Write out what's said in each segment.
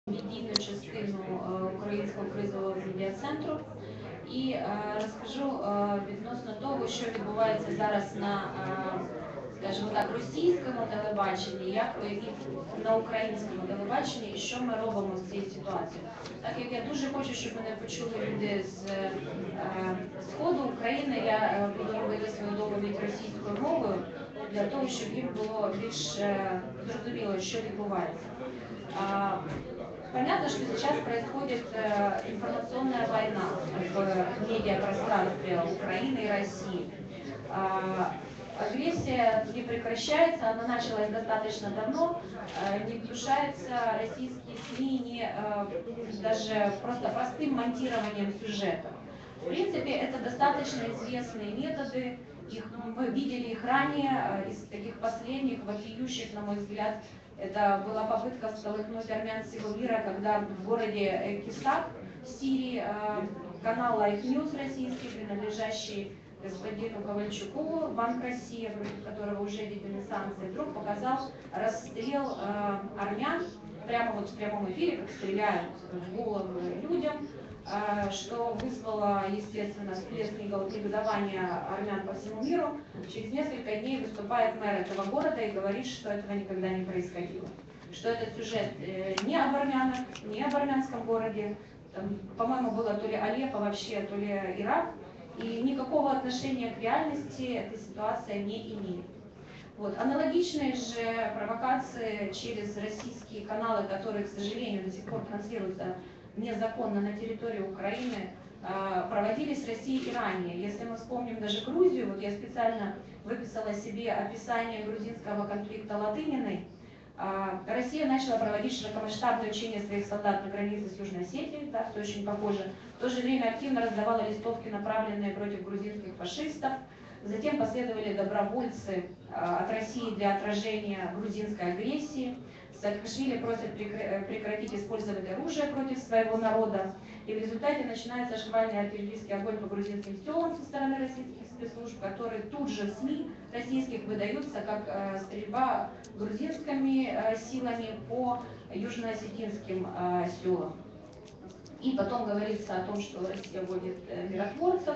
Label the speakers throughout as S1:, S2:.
S1: медійну частину Українського кризового медіа-центру і розкажу відносно того, що відбувається зараз на, скажімо так, російському телебаченні, як і на українському телебаченні, і що ми робимо з цією ситуацією. Так як я дуже хочу, щоб мене почули люди з сходу України, я буду робити свою доповідь російською мовою для того, щоб їм було більш зрозуміло, що відбувається. Понятно, что сейчас происходит информационная война в медиапространстве Украины и России. Агрессия не прекращается, она началась достаточно давно, не внушается российские СМИ даже просто простым монтированием сюжета. В принципе, это достаточно известные методы, мы видели их ранее, из таких последних, вопиющих, на мой взгляд, это была попытка всколыхнуть армян всего мира, когда в городе Кисак в Сирии канал Life News российский, принадлежащий господину Ковальчуку, Банк России, против которого уже введены санкции, вдруг показал расстрел армян прямо вот в прямом эфире, как стреляют в головы людям, что вызвало, естественно, всплеск негодования армян по всему миру. Через несколько дней выступает мэр этого города и говорит, что этого никогда не происходило. Что этот сюжет не об армянах, не об армянском городе, по-моему, было то ли Алеппо вообще, то ли Ирак, и никакого отношения к реальности эта ситуация не имеет. Вот. Аналогичные же провокации через российские каналы, которые, к сожалению, до сих пор транслируются незаконно на территории Украины, проводились в России и ранее. Если мы вспомним даже Грузию, вот я специально выписала себе описание грузинского конфликта Латыниной, Россия начала проводить широкомасштабные учения своих солдат на границе с Южной Осетией, да, что очень похоже. В то же время активно раздавала листовки, направленные против грузинских фашистов. Затем последовали добровольцы от России для отражения грузинской агрессии. Саакашвили просят прекратить использовать оружие против своего народа. И в результате начинается шквальный артиллерийский огонь по грузинским селам со стороны российских спецслужб, которые тут же в СМИ российских выдаются как стрельба грузинскими силами по южноосетинским селам. И потом говорится о том, что Россия вводит миротворцев,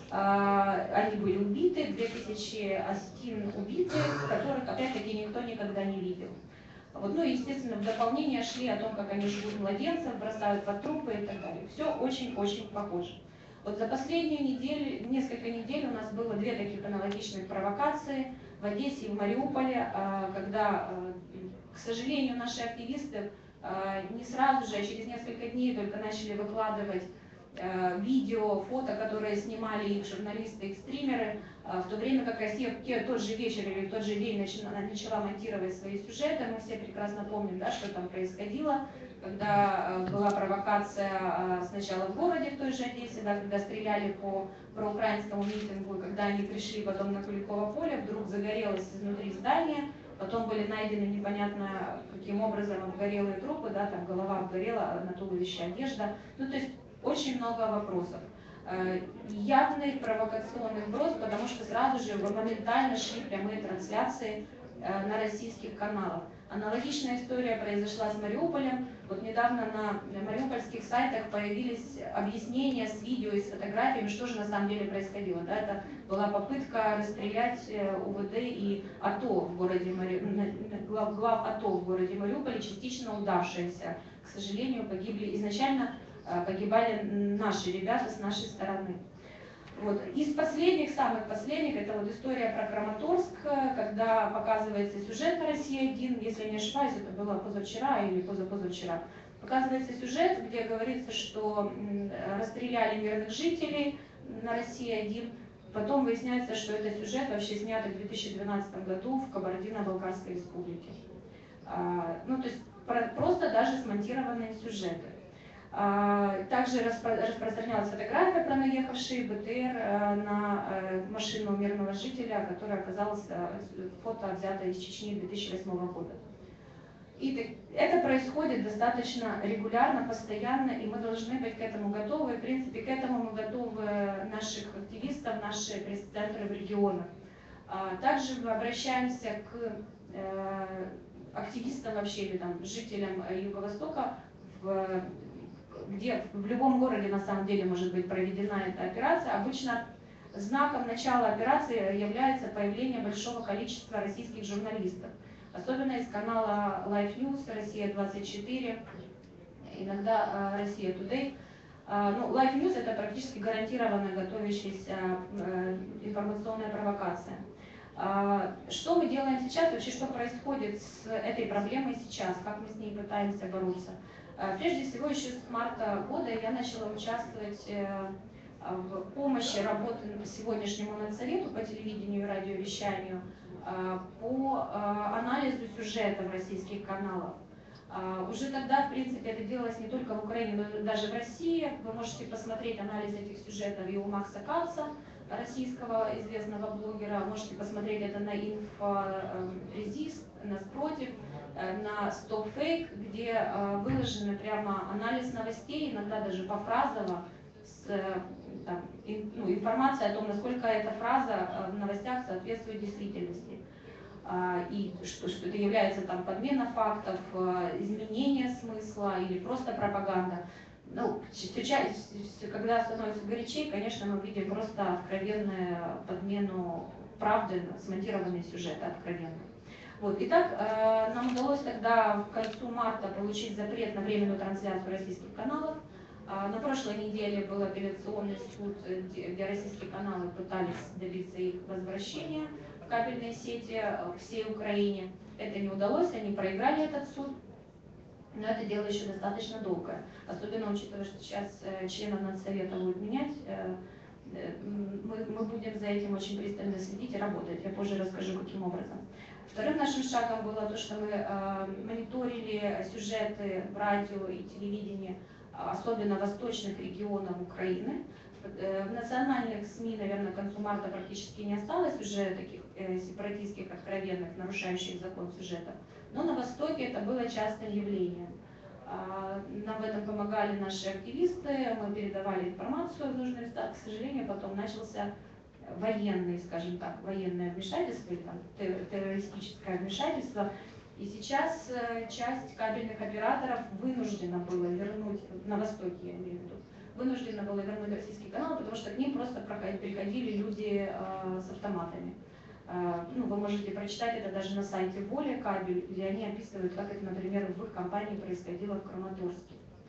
S1: они были убиты, 2000 осетин убиты, которых опять-таки никто никогда не видел. Вот, ну и, естественно, в дополнение шли о том, как они жгут младенцев, бросают под трупы и так далее. Все очень-очень похоже. Вот за последнюю неделю, несколько недель у нас было две таких аналогичных провокации в Одессе и в Мариуполе, когда, к сожалению, наши активисты не сразу же, а через несколько дней только начали выкладывать видео, фото, которые снимали их журналисты, их стримеры, в то время как Россия в тот же вечер или в тот же день начала монтировать свои сюжеты. Мы все прекрасно помним, да, что там происходило, когда была провокация сначала в городе, в той же Одессе, да, когда стреляли по проукраинскому митингу, когда они пришли потом на Куликово поле, вдруг загорелось изнутри здания, потом были найдены непонятно каким образом обгорелые трупы, да, там голова обгорела, на туловище одежда. Ну, то есть очень много вопросов. Явный провокационный вброс, потому что сразу же моментально шли прямые трансляции на российских каналах. Аналогичная история произошла с Мариуполем. Вот недавно на мариупольских сайтах появились объяснения с видео и с фотографиями, что же на самом деле происходило. Да, это была попытка расстрелять УВД и АТО в городе глав АТО в городе Мариуполе, частично удавшаяся. К сожалению, погибли изначально. Погибали наши ребята с нашей стороны. Вот. Из последних, самых последних, это вот история про Краматорск, когда показывается сюжет на России-1, если не ошибаюсь, это было позавчера или позапозавчера. Показывается сюжет, где говорится, что расстреляли мирных жителей на России-1. Потом выясняется, что это сюжет вообще снятый в 2012 году в Кабардино-Балкарской республике. Ну, то есть просто даже смонтированные сюжеты. Также распространялась фотография про наехавший БТР на машину мирного жителя, которая оказалась фото взято из Чечни 2008 года. И это происходит достаточно регулярно, постоянно, и мы должны быть к этому готовы. В принципе, к этому мы готовы наших активистов, наши пресс-центры в регионах. Также мы обращаемся к активистам вообще, или там, жителям Юго-Востока, где в любом городе на самом деле может быть проведена эта операция. Обычно знаком начала операции является появление большого количества российских журналистов, особенно из канала Life News, Россия-24, иногда Россия Today. Ну, Life News — это практически гарантированно готовящаяся информационная провокация. Что мы делаем сейчас, вообще что происходит с этой проблемой сейчас, как мы с ней пытаемся бороться? Прежде всего, еще с марта года я начала участвовать в помощи работы сегодняшнему Надсовету по телевидению и радиовещанию по анализу сюжетов российских каналов. Уже тогда, в принципе, это делалось не только в Украине, но даже в России. Вы можете посмотреть анализ этих сюжетов и у Макса Каца, российского известного блогера. Можете посмотреть это на Инфорезист, на Спротив, на Stop Fake, где выложены прямо анализ новостей, иногда даже пофразово, информация о том, насколько эта фраза в новостях соответствует действительности. И что это является там подмена фактов, изменение смысла или просто пропаганда. Ну, когда становится горячей, конечно, мы видим просто откровенную подмену правды, смонтированные сюжеты откровенные. Вот. Итак, нам удалось тогда к концу марта получить запрет на временную трансляцию российских каналов. На прошлой неделе был апелляционный суд, где российские каналы пытались добиться их возвращения в кабельные сети в всей Украине. Это не удалось, они проиграли этот суд. Но это дело еще достаточно долгое, особенно учитывая, что сейчас членов Надсовета будут менять. Мы будем за этим очень пристально следить и работать. Я позже расскажу, каким образом. Вторым нашим шагом было то, что мы мониторили сюжеты в радио и телевидении, особенно восточных регионов Украины. В национальных СМИ, наверное, к концу марта практически не осталось уже таких сепаратистских, откровенных, нарушающих закон сюжетов. Но на Востоке это было частым явлением. Нам в этом помогали наши активисты, мы передавали информацию в нужный места. К сожалению, потом начался военный, скажем так, военное вмешательство, или там, террористическое вмешательство. И сейчас часть кабельных операторов вынуждена была вернуть, на Востоке я имею в виду, вынуждена была вернуть российский канал, потому что к ним просто приходили люди с автоматами. Ну, вы можете прочитать это даже на сайте Воля Кабель, где они описывают, как это, например, в их компании происходило в Краматорске.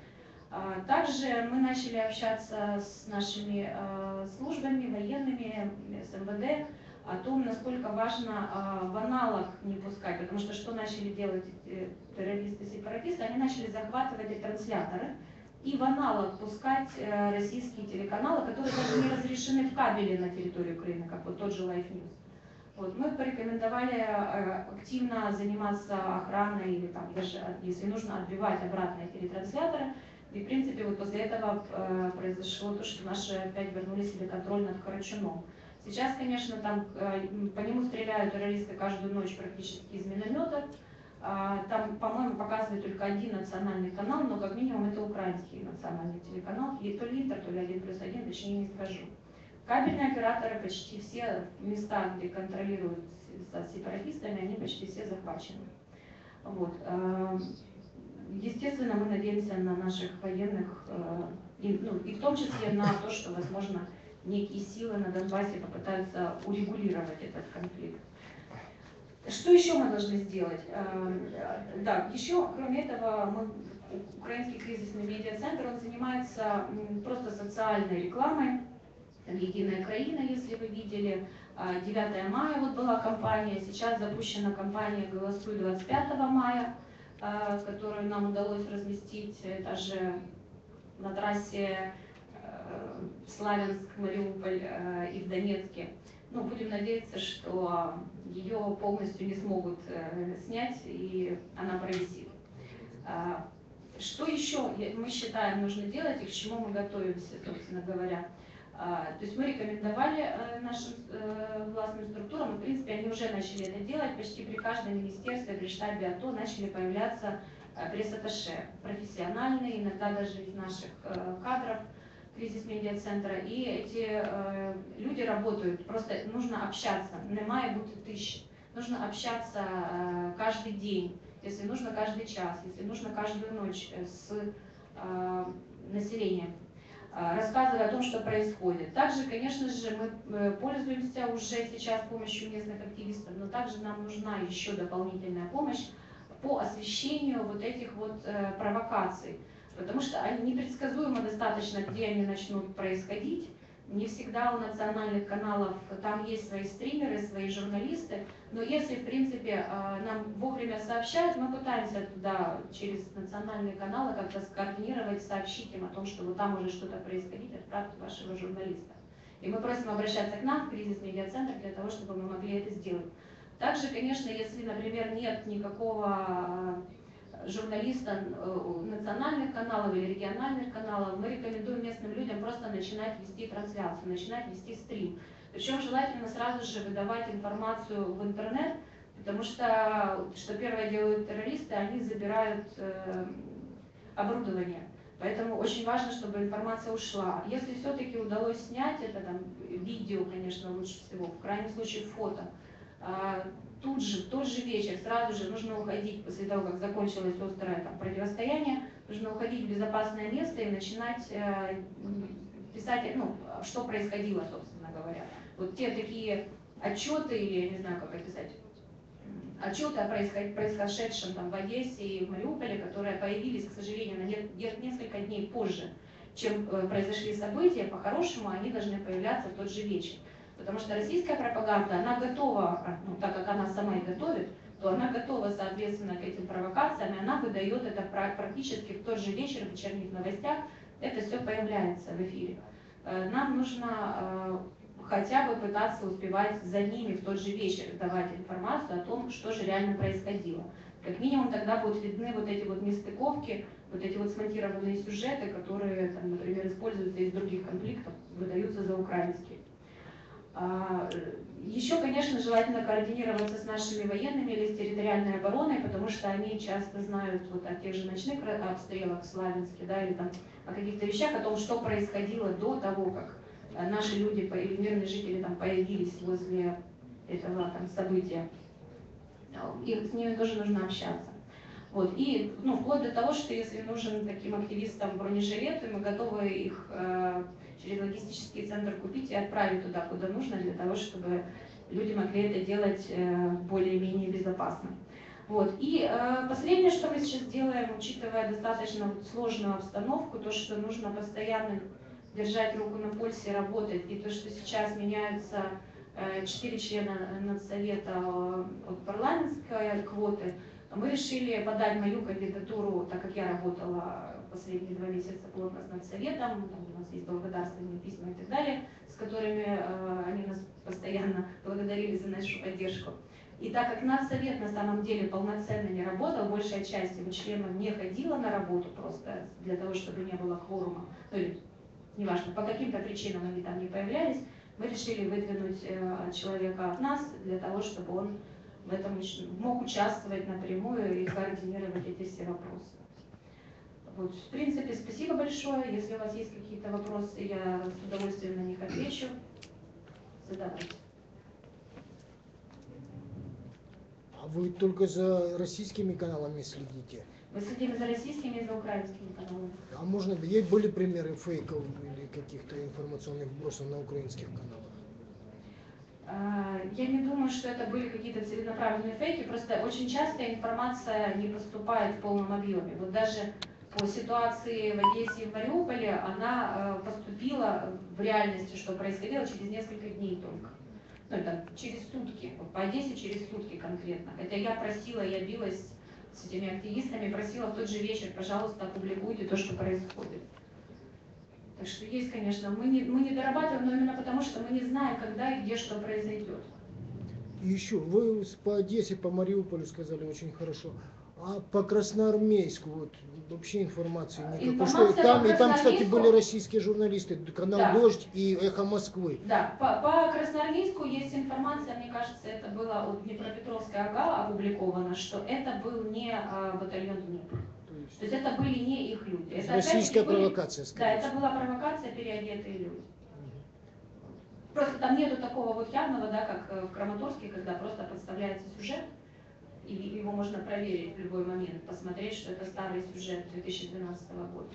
S1: Также мы начали общаться с нашими службами, военными, с МВД, о том, насколько важно в аналог не пускать, потому что начали делать террористы-сепаратисты, они начали захватывать ретрансляторы и в аналог пускать российские телеканалы, которые даже не разрешены в кабеле на территории Украины, как вот тот же Life News. Вот, мы порекомендовали активно заниматься охраной или там, даже, если нужно, отбивать обратно эти ретрансляторы. И, в принципе, вот после этого произошло то, что наши опять вернули себе контроль над Карачуном. Сейчас, конечно, там по нему стреляют террористы каждую ночь практически из минометов. Там, по-моему, показывает только один национальный канал, но как минимум это украинский национальный телеканал. И то ли Интер, то ли 1+1, точнее не скажу. Кабельные операторы, почти все места, где контролируют с сепаратистами, они почти все захвачены. Вот. Естественно, мы надеемся на наших военных, и в том числе на то, что, возможно, некие силы на Донбассе попытаются урегулировать этот конфликт. Что еще мы должны сделать? Да, еще, кроме этого, Украинский кризисный медиацентр, он занимается просто социальной рекламой. Единая Украина, если вы видели, 9 мая вот была кампания, сейчас запущена кампания «Голосуй 25 мая», которую нам удалось разместить даже на трассе Славянск-Мариуполь и в Донецке. Ну, будем надеяться, что ее полностью не смогут снять, и она провисит. Что еще мы считаем нужно делать и к чему мы готовимся, собственно говоря? То есть мы рекомендовали нашим властным структурам, и в принципе они уже начали это делать, почти при каждом министерстве, при штабе АТО начали появляться пресс-атташе, профессиональные, иногда даже из наших кадров кризис-медиа-центра, и эти люди работают, просто нужно общаться, немає бути тиші, нужно общаться каждый день, если нужно каждый час, если нужно каждую ночь с населения, рассказывая о том, что происходит. Также, конечно же, мы пользуемся уже сейчас помощью местных активистов, но также нам нужна еще дополнительная помощь по освещению вот этих вот провокаций, потому что они непредсказуемо достаточно, где они начнут происходить. Не всегда у национальных каналов там есть свои стримеры, свои журналисты, но если, в принципе, нам вовремя сообщают, мы пытаемся туда через национальные каналы как-то скоординировать, сообщить им о том, что вот там уже что-то происходит, отправьте вашего журналиста. И мы просим обращаться к нам, в кризис-медиа-центр, для того, чтобы мы могли это сделать. Также, конечно, если, например, нет никакого журналиста национальных каналов или региональных каналов, мы рекомендуем местным людям просто начинать вести трансляцию, начинать вести стрим. Причем желательно сразу же выдавать информацию в интернет, потому что первое делают террористы, они забирают оборудование. Поэтому очень важно, чтобы информация ушла. Если все-таки удалось снять это, там, видео, конечно, лучше всего, в крайнем случае фото, тут же, в тот же вечер, сразу же нужно уходить, после того, как закончилось острое там противостояние, нужно уходить в безопасное место и начинать писать, ну, что происходило, собственно говоря. Вот те такие отчеты, или я не знаю, как описать, отчеты о происшедшем там в Одессе и в Мариуполе, которые появились, к сожалению, на несколько дней позже, чем произошли события, по-хорошему они должны появляться в тот же вечер. Потому что российская пропаганда, она готова, ну, так как она сама и готовит, то она готова, соответственно, к этим провокациям, и она выдает это практически в тот же вечер в вечерних новостях, это все появляется в эфире. Нам нужно хотя бы пытаться успевать за ними в тот же вечер давать информацию о том, что же реально происходило. Как минимум тогда будут видны вот эти вот нестыковки, вот эти вот смонтированные сюжеты, которые, там, например, используются из других конфликтов, выдаются за украинские. Еще, конечно, желательно координироваться с нашими военными или с территориальной обороной, потому что они часто знают вот о тех же ночных обстрелах в Славянске, да, или там о каких-то вещах, о том, что происходило до того, как наши люди или мирные жители там появились возле этого там события. И с ними тоже нужно общаться. Вот. И вплоть до того, что если нужен таким активистам бронежилет, то мы готовы их через логистический центр купить и отправить туда, куда нужно, для того, чтобы люди могли это делать более-менее безопасно. Вот. И последнее, что мы сейчас делаем, учитывая достаточно сложную обстановку, то, что нужно постоянно держать руку на пульсе, работать, и то, что сейчас меняются 4 члена Надсовета от парламентской квоты, мы решили подать мою кандидатуру, так как я работала последние 2 месяца плотно с Надсоветом, у нас есть благодарственные письма и так далее, с которыми они нас постоянно благодарили за нашу поддержку. И так как Надсовет на самом деле полноценно не работал, большая часть его членов не ходила на работу просто для того, чтобы не было кворума, ну или неважно, по каким-то причинам они там не появлялись, мы решили выдвинуть человека от нас для того, чтобы он в этом мог участвовать напрямую и координировать эти все вопросы. Вот, в принципе, спасибо большое. Если у вас есть какие-то вопросы, я с удовольствием на них отвечу. Задавайте.
S2: А вы только за российскими каналами следите?
S1: Мы следим за российскими и за украинскими каналами.
S2: А можно, есть были примеры фейков или каких-то информационных вбросов на украинских каналах?
S1: Я не думаю, что это были какие-то целенаправленные фейки, просто очень часто информация не поступает в полном объеме. Вот даже по ситуации в Одессе и в Мариуполе она поступила в реальности, что происходило через несколько дней только. Ну, это через сутки, вот по Одессе через сутки конкретно. Хотя я просила, я билась с этими активистами, просила в тот же вечер, пожалуйста, опубликуйте то, что происходит. Так что есть, конечно, мы не дорабатываем, но именно потому, что мы не знаем, когда и где что произойдет.
S2: И еще, вы по Одессе, по Мариуполю сказали очень хорошо. А по Красноармейску вот вообще информации никакой. Что там, кстати, были российские журналисты, канал да. «Дождь» и «Эхо Москвы».
S1: Да, по Красноармейску есть информация, мне кажется, это было от Днепропетровской АГА опубликовано, что это был не батальон Днепр. То есть это были не их люди. Это
S2: российская провокация, скорее.
S1: Да, это была провокация, переодетые люди. Просто там нету такого вот явного, да, как в Краматорске, когда просто подставляется сюжет, И его можно проверить в любой момент, посмотреть, что это старый сюжет 2012 года.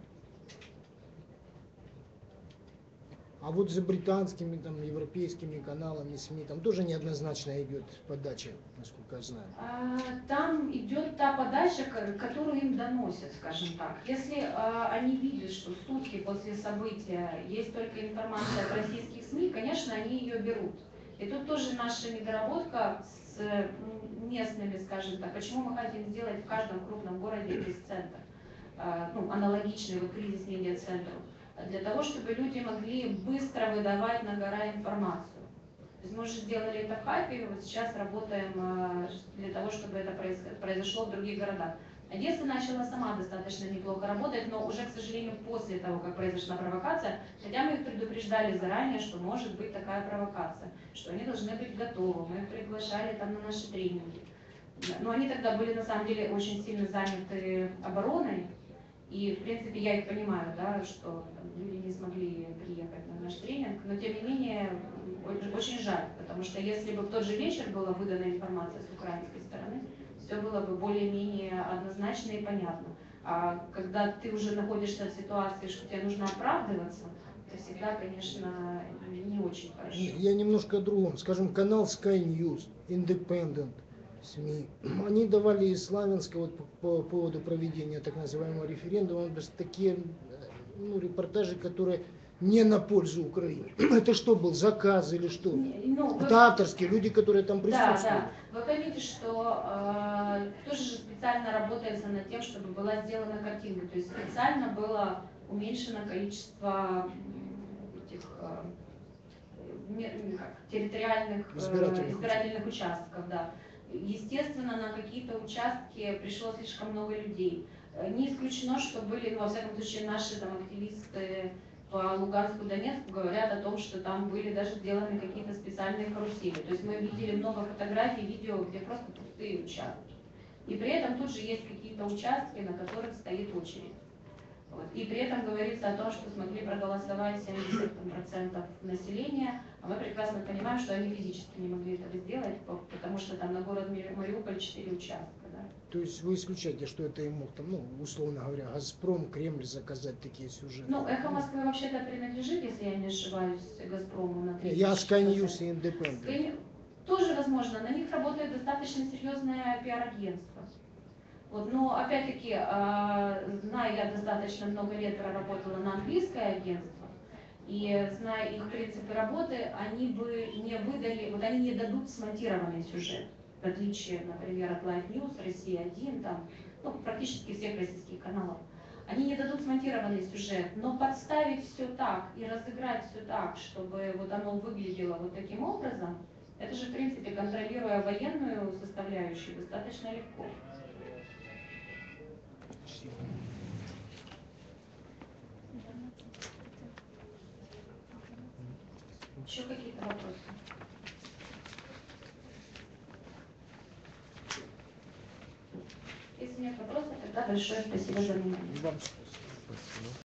S2: А вот за британскими, там, европейскими каналами, СМИ, там тоже неоднозначно идет подача, насколько я знаю.
S1: Там идет та подача, которую им доносят, скажем так. Если они видят, что сутки после события есть только информация от российских СМИ, конечно, они ее берут. И тут тоже наша недоработка с местными, скажем так. Почему мы хотим сделать в каждом крупном городе пресс-центр, аналогичный кризис медиа-центру? Для того, чтобы люди могли быстро выдавать на гора информацию. То есть мы уже сделали это в Харькове, вот сейчас работаем для того, чтобы это произошло в других городах. Одесса начала сама достаточно неплохо работать, но уже, к сожалению, после того, как произошла провокация, хотя мы их предупреждали заранее, что может быть такая провокация, что они должны быть готовы, мы их приглашали там на наши тренинги. Но они тогда были на самом деле очень сильно заняты обороной, и, в принципе, я их понимаю, да, что там, люди не смогли приехать на наш тренинг, но, тем не менее, очень жаль, потому что если бы в тот же вечер была выдана информация с украинской стороны, все было бы более-менее однозначно и понятно. А когда ты уже находишься в ситуации, что тебе нужно оправдываться, это всегда, конечно, не очень хорошо.
S2: Я немножко о другом. Скажем, канал Sky News, Independent, СМИ, они давали из Славянска вот по поводу проведения так называемого референдума такие репортажи, которые не на пользу Украины. Это что был, заказ или что? Это авторские, люди, которые там присутствуют.
S1: Да. Вы поймите, что тоже же специально работается над тем, чтобы была сделана картинка. То есть специально было уменьшено количество этих территориальных избирательных участков. Да. Естественно, на какие-то участки пришло слишком много людей. Не исключено, что были, во всяком случае, наши там активисты по Луганску, Донецку говорят о том, что там были даже сделаны какие-то специальные карусели. То есть мы видели много фотографий, видео, где просто пустые участки. И при этом тут же есть какие-то участки, на которых стоит очередь. Вот. И при этом говорится о том, что смогли проголосовать 70% населения, а мы прекрасно понимаем, что они физически не могли этого сделать, потому что там на город Мариуполь 4 участка. Да?
S2: То есть вы исключаете, что это им мог, там, условно говоря, Газпром, Кремль заказать такие сюжеты?
S1: Эхо Москвы вообще-то принадлежит, если я не ошибаюсь, Газпрому на 30%.
S2: Я Sky News и Independent.
S1: Тоже возможно, на них работает достаточно серьезное пиар-агентство. Вот, но опять-таки, зная я достаточно много лет проработала на английское агентство, и зная их принципы работы, они бы не выдали, вот они не дадут смонтированный сюжет, в отличие, например, от Live News, Россия-1, там, практически всех российских каналов. Они не дадут смонтированный сюжет, но подставить все так и разыграть все так, чтобы вот оно выглядело вот таким образом, это же, в принципе, контролируя военную составляющую, достаточно легко. Еще какие-то вопросы? Если нет вопросов, тогда большое спасибо за внимание.